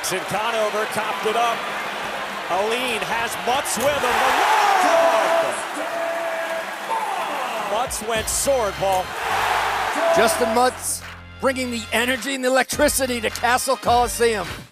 Jackson Conover topped it up. Alleyne has Mutts with him. The Mutts went sword, Paul. Justyn Mutts bringing the energy and the electricity to Cassell Coliseum.